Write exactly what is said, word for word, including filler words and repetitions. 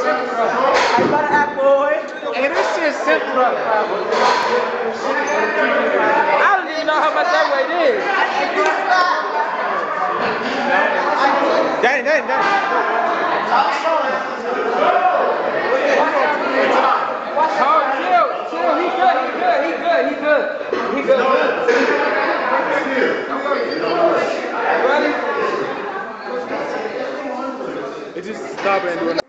simple. I got that boy. Hey, this shit's simple. I don't even know how much that weight is. Danny, Danny, Danny. Oh, chill, chill. He good, he good, he good, he good. He good. Ready? It just stop and do it.